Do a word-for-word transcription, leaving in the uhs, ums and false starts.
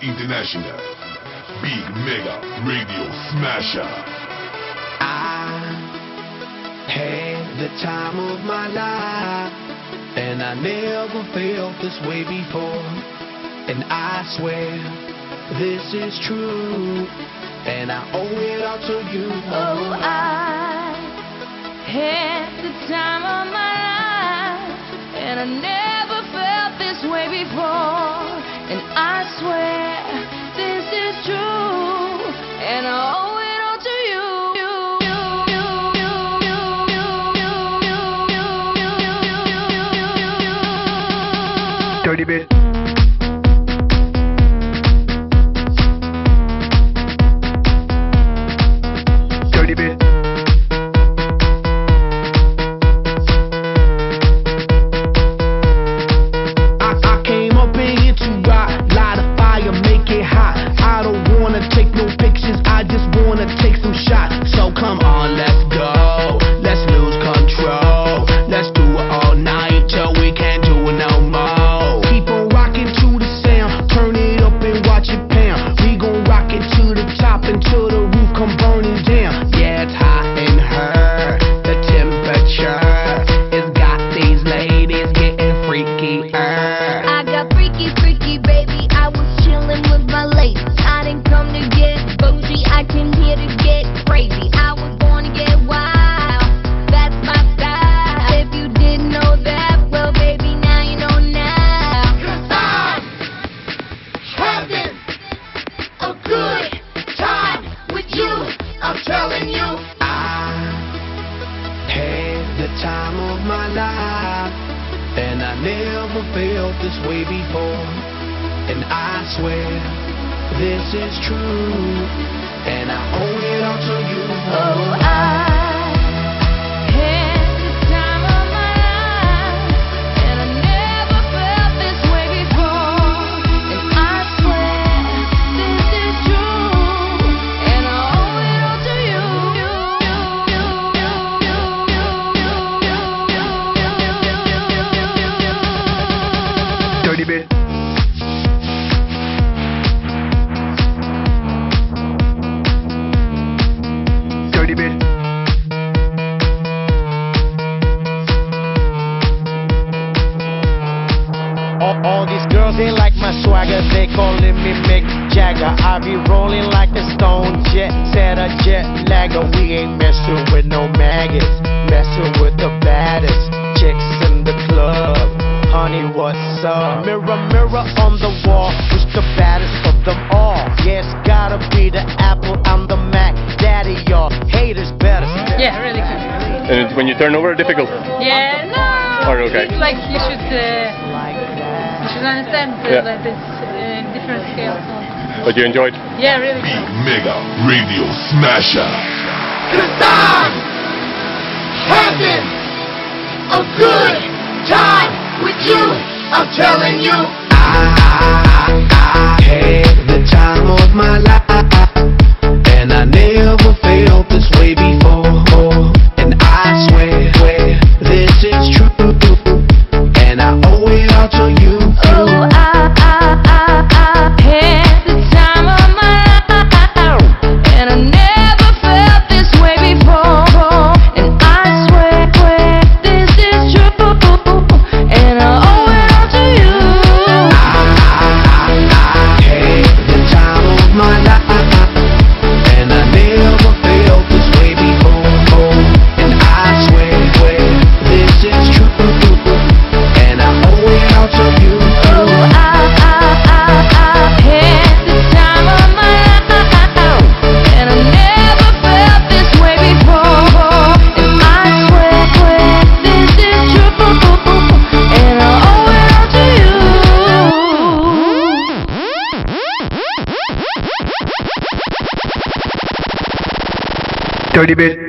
International. Big Mega Radio Smasher. I had the time of my life, and I never felt this way before. And I swear this is true, and I owe it all to you. Oh, I had the time of my life, and I never felt this way before. And I swear this is true, and I owe it all to you. Dirty bit. Dirty bit. When you turn over, difficult? Yeah, no. Or okay? It's like you should, uh, you should understand uh, yeah. that it's uh, different scales. So. But you enjoyed? Yeah, really. Big Mega Radio Smasher. Cause I'm having a good time with you. I'm telling you. I, I had the time of my life, and I never felt this way before. And I swear, swear this is true, and I owe it all to you. Oh, I, I, I, I had the time of my life, and I never felt this way before. And I swear, swear this is true, and I owe it all to you. I, I, I had the time of my life, and I never felt this way before. Dirty bit.